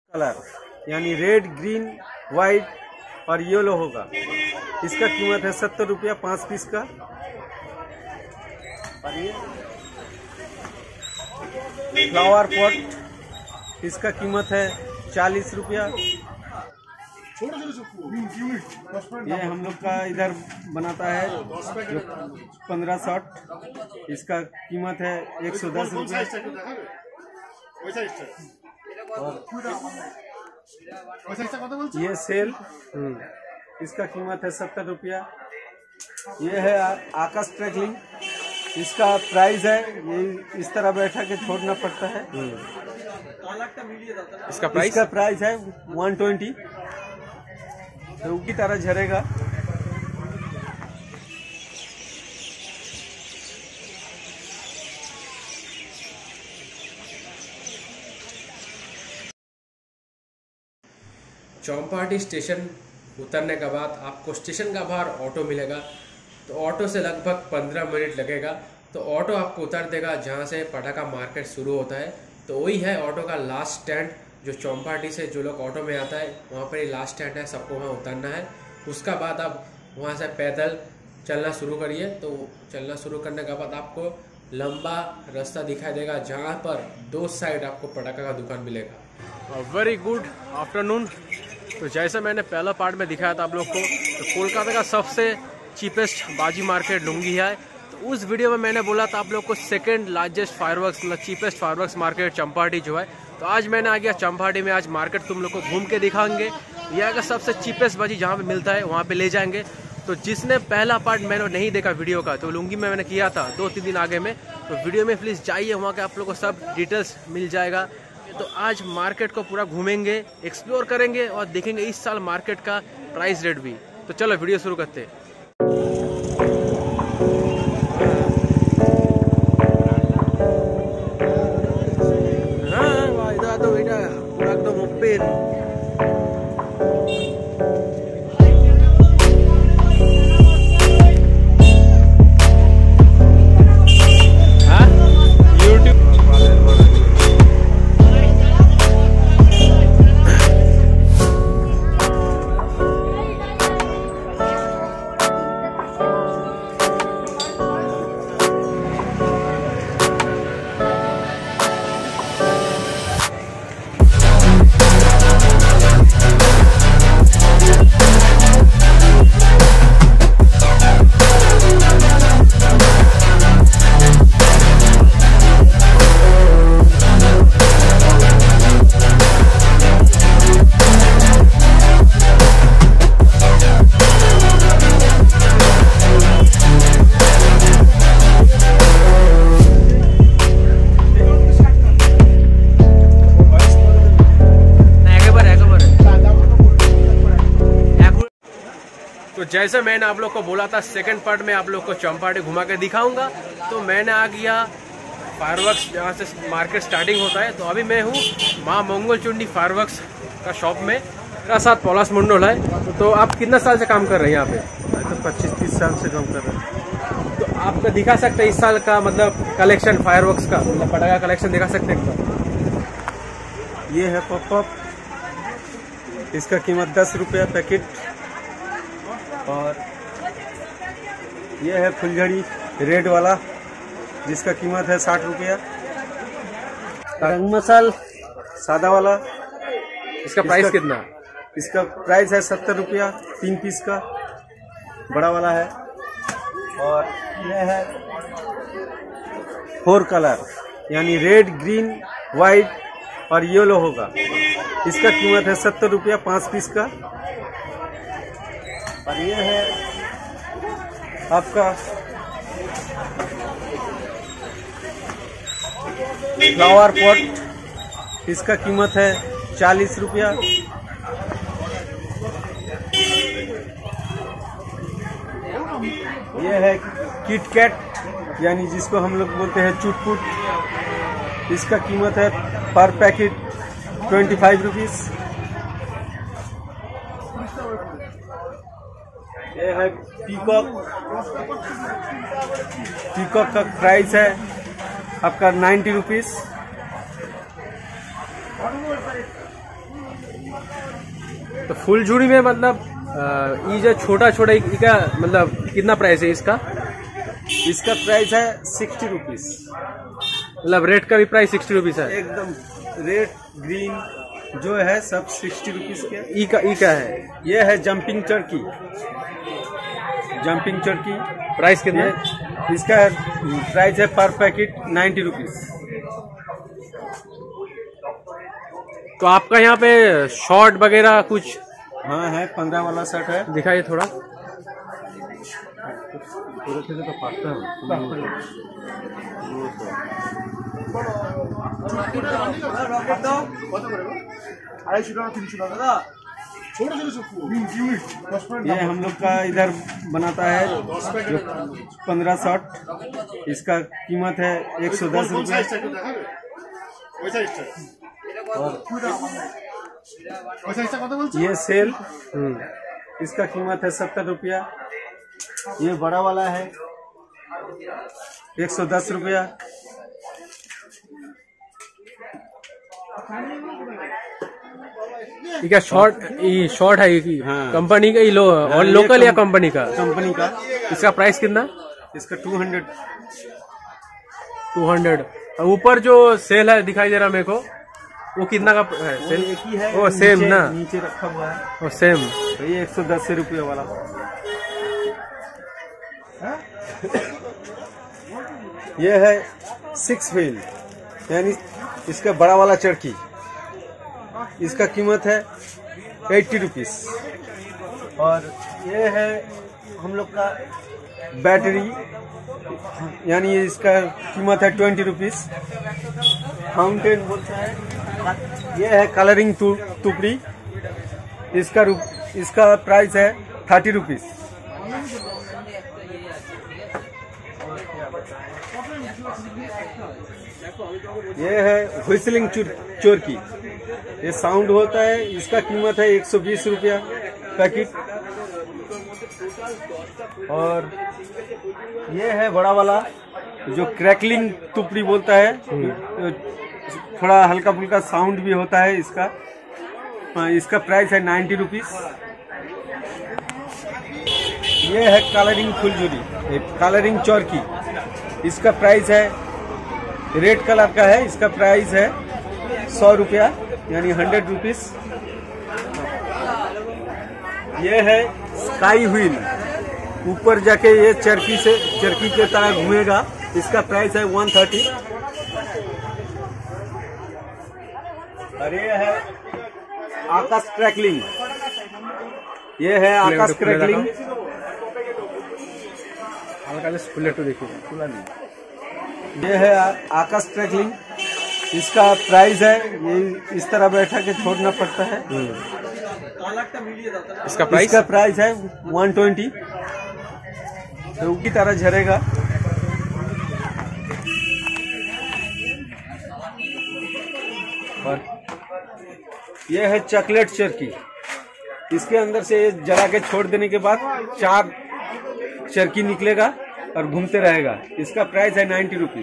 Colour यानी red, green, white और yellow होगा। इसका कीमत है 70 रुपया 5 पीस का। और ये फ्लावर पॉट, इसका कीमत है 40 रुपया। ये हम लोग का इधर बनाता है जो 15 शॉट, इसका कीमत है 110 रुपया। ये सेल, इसका कीमत है 70 रुपया। ये है आकाश ट्रैकलिंग, इसका प्राइस है ये इस तरह बैठा के छोड़ना पड़ता है। इसका प्राइस है 120, तो उसी तरह झरेगा। चौपाटी स्टेशन उतरने के बाद आपको स्टेशन का बाहर ऑटो मिलेगा, तो ऑटो से लगभग 15 मिनट लगेगा। तो ऑटो आपको उतार देगा जहाँ से पटाखा मार्केट शुरू होता है। तो वही है ऑटो का लास्ट स्टैंड, जो चौपाटी से जो लोग ऑटो में आता है वहाँ पर ही लास्ट स्टैंड है, सबको वहाँ उतरना है। उसका बाद आप वहाँ से पैदल चलना शुरू करिए। तो चलना शुरू करने के बाद आपको लंबा रास्ता दिखाई देगा जहाँ पर 2 साइड आपको पटाखा का दुकान मिलेगा। Very good afternoon. तो जैसे मैंने पहला पार्ट में दिखाया था आप लोग को, तो कोलकाता का सबसे चीपेस्ट बाजी मार्केट लुंगी है। तो उस वीडियो में मैंने बोला था आप लोग को सेकंड लार्जेस्ट फायरवर्क्स मतलब चीपेस्ट फायरवर्क्स मार्केट चंपाटी जो है। तो आज मैंने आ गया चंपाटी में, आज मार्केट तुम लोग को घूम के दिखाएंगे। यह का सबसे चीपेस्ट बाजी जहाँ पे मिलता है वहाँ पे ले जाएंगे। तो जिसने पहला पार्ट मैंने नहीं देखा वीडियो का, तो लुंगी में मैंने किया था 2-3 दिन आगे में, तो वीडियो में प्लीज़ जाइए, वहाँ के आप लोग को सब डिटेल्स मिल जाएगा। तो आज मार्केट को पूरा घूमेंगे, एक्सप्लोर करेंगे और देखेंगे इस साल मार्केट का प्राइस रेट भी। तो चलो वीडियो शुरू करते हैं। हाँ इधर तो बेटा पूरा एकदम ओपन। तो जैसे मैंने आप लोग को बोला था सेकंड पार्ट में आप लोग को चंपाटी घुमा के दिखाऊंगा। तो मैंने आ गया फायरवर्क्स जहाँ से मार्केट स्टार्टिंग होता है। तो अभी मैं हूँ माँ मंगलचुंडी फायरवर्क्स का शॉप में, मेरा साथ पौलास मंडल है। तो आप कितना साल से काम कर रहे हैं यहाँ पे? मैं तो 25-30 साल से काम कर रहा हूँ। तो आपको दिखा सकते हैं इस साल का मतलब कलेक्शन फायरवर्क्स का, मतलब पटाखा कलेक्शन दिखा सकते हैं? ये है पॉप-अप, इसका कीमत 10 रुपया पैकेट। और ये है फुलझड़ी रेड वाला, जिसका कीमत है 60 रुपया। रंग मसाल सादा वाला, इसका प्राइस कितना? इसका प्राइस है 70 रुपया 3 पीस का, बड़ा वाला है। और यह है 4 कलर यानी रेड, ग्रीन, व्हाइट और येलो होगा। इसका कीमत है 70 रुपया 5 पीस का। और ये है आपका फ्लावर पॉट, इसका कीमत है 40 रुपया। ये है किटकैट यानी जिसको हम लोग बोलते हैं चुटपुट, इसका कीमत है पर पैकेट 25 रुपीज। ये है पीकॉक, पीकॉक का प्राइस है आपका 90 रुपीज। तो फुलझड़ी में मतलब ये जो छोटा छोटा का मतलब कितना प्राइस है इसका? इसका प्राइस है 60 रुपीज। मतलब रेट का भी प्राइस 60 रुपीज है? एकदम रेड ग्रीन जो है सब 60 रुपीज के। ई का है? ये है जंपिंग चरकी। जंपिंग चरकी प्राइस कितना है? इसका प्राइस है पर पैकेट 90 रुपीज। तो आपका यहाँ पे शॉर्ट वगैरह कुछ? हाँ है, 15 वाला शर्ट है। दिखाइए थोड़ा। तो पाता है ये हम लोग का इधर बनाता है 15 शर्ट। इसका कीमत है 110 रुपये। ये सेल इसका कीमत है 70 रुपया। ये बड़ा वाला है 110 रुपया। ठीक है। शॉर्ट है ये? हाँ। कंपनी का ही लो और लोकल या कंपनी का? कंपनी का। इसका प्राइस कितना? इसका 200। और ऊपर जो सेल है दिखाई दे रहा मेरे को, वो कितना का है सेल? एक ही है। वो सेम ना? नीचे रखा हुआ है वो सेम। तो ये 110 रुपये वाला। ये है 6 व्हील यानी इसका बड़ा वाला चरखी। इसका कीमत है 80 रुपीज। और ये है हम लोग का बैटरी यानी इसका कीमत है 20 रुपीज। फाउंटेन बोलता है। ये है कलरिंग टुकड़ी। इसका प्राइस है 30 रुपीज। ये है व्हिसलिंग चोरकी। ये साउंड होता है। इसका कीमत है 120 रुपया पैकेट। और ये है बड़ा वाला जो क्रैकलिंग टुकड़ी बोलता है। थोड़ा हल्का फुल्का साउंड भी होता है इसका। इसका प्राइस है 90 रुपीज। ये है कलरिंग फुलझड़ी, कलरिंग चौरकी। इसका प्राइस है रेड कलर का है। इसका प्राइस है 100 रुपया यानी 100 रुपीज। ये है स्काई व्हील। ऊपर जाके ये चरखी के तरह घूमेगा। इसका प्राइस है 130। और ये है आकाश क्रैकलिंग। ये है आकाश क्रैकलिंग। तो देखिए। ये है आकाश क्रैकलिंग। इसका प्राइस है ये इस तरह बैठा के छोड़ना पड़ता है। इसका प्राइस है 120। तो की तरह झरेगा। और ये है चॉकलेट चरखी। इसके अंदर से जला के छोड़ देने के बाद 4 चरखी निकलेगा और घूमते रहेगा। इसका प्राइस है 90 रुपीज।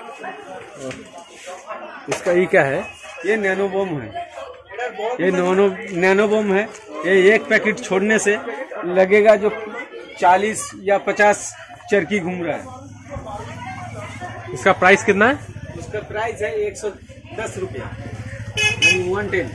इसका ये क्या है? ये नैनोबोम है। ये नैनोबोम है। ये एक पैकेट छोड़ने से लगेगा जो 40 या 50 चरखी घूम रहा है। इसका प्राइस कितना है? इसका प्राइस है 110 रुपया 110।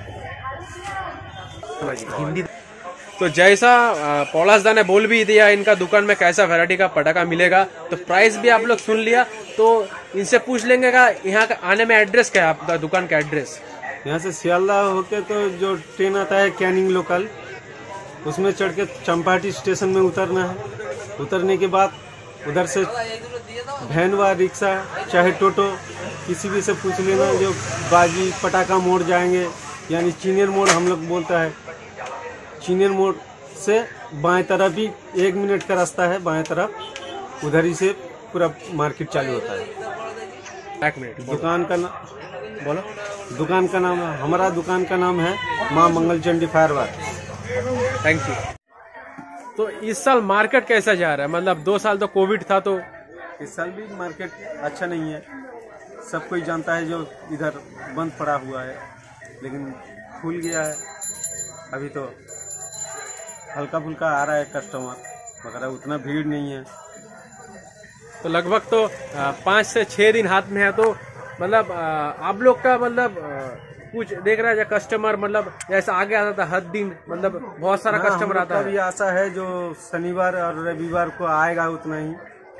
हिंदी। तो जैसा पौलासदा ने बोल भी दिया इनका दुकान में कैसा वैरायटी का पटाखा मिलेगा, तो प्राइस भी आप लोग सुन लिया। तो इनसे पूछ लेंगे का यहाँ का आने में एड्रेस क्या है आपका दुकान का एड्रेस? यहाँ से सियालदह होके तो जो ट्रेन आता है कैनिंग लोकल, उसमें चढ़ के चंपाटी स्टेशन में उतरना है। उतरने के बाद उधर से वैन व रिक्शा चाहे टोटो किसी भी से पूछ लेना जो बाजी पटाखा मोड़ जाएंगे, यानी चीनेर मोड़ हम लोग बोलता है। चीनेर मोड़ से बाएं तरफ ही 1 मिनट का रास्ता है, बाएं तरफ उधर ही से पूरा मार्केट चालू होता है। 1 मिनट। दुकान का नाम बोलो। दुकान का नाम हमारा दुकान का नाम है Maa Mangal Chandi firework. Thank you. तो इस साल मार्केट कैसा जा रहा है? मतलब 2 साल तो कोविड था, तो इस साल भी मार्केट अच्छा नहीं है। सब कोई जानता है जो इधर बंद पड़ा हुआ है, लेकिन फूल गया है। अभी तो हल्का फुल्का आ रहा है कस्टमर, मगर उतना भीड़ नहीं है। तो लगभग तो 5 से 6 दिन हाथ में है। तो मतलब आप लोग का मतलब कुछ देख रहा है कस्टमर, मतलब जैसा आगे आता था हर दिन, मतलब बहुत सारा कस्टमर आता है। अभी आशा है जो शनिवार और रविवार को आएगा उतना ही।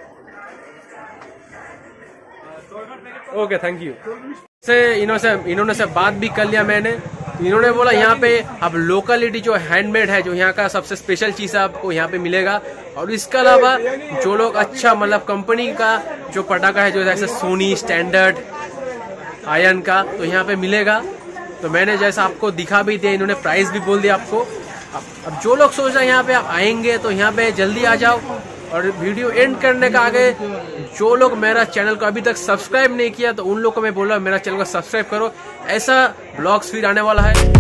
Okay, thank you. इन्होंने से बात भी कर लिया मैंने। इन्होंने बोला यहाँ पे अब लोकलिटी जो हैंडमेड है, जो यहाँ का सबसे स्पेशल चीज है आपको यहाँ पे मिलेगा। और इसके अलावा जो लोग अच्छा मतलब कंपनी का जो पटाखा है, जो जैसे सोनी, स्टैंडर्ड, आयन का, तो यहाँ पे मिलेगा। तो मैंने जैसा आपको दिखा भी दिया, इन्होंने प्राइस भी बोल दिया आपको। अब जो लोग सोच रहे हैं यहाँ पे आप आएंगे तो यहाँ पे जल्दी आ जाओ। और वीडियो एंड करने का आगे जो लोग मेरा चैनल को अभी तक सब्सक्राइब नहीं किया, तो उन लोग को मैं बोल रहा हूँ मेरा चैनल को सब्सक्राइब करो। ऐसा ब्लॉग्स फिर आने वाला है।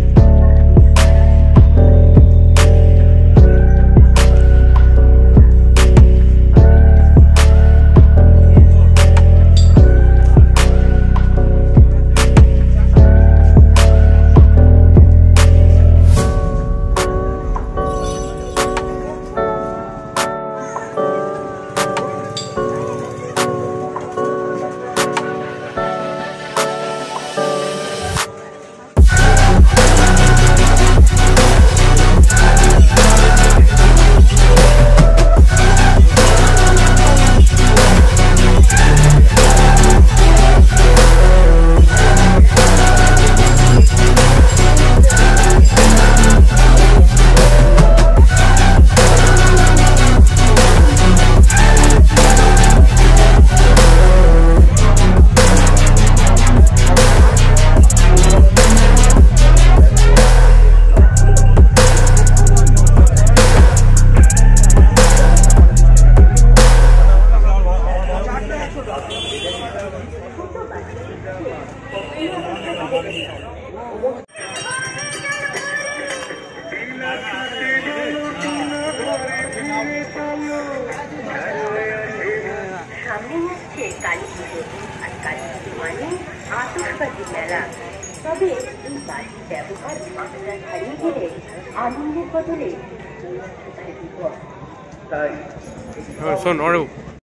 আতশবাজি মেলা। তবে এই বাজি ব্যবহার মাত্রা ছাড়িয়ে গেলে আনন্দের বদলে তাই শোন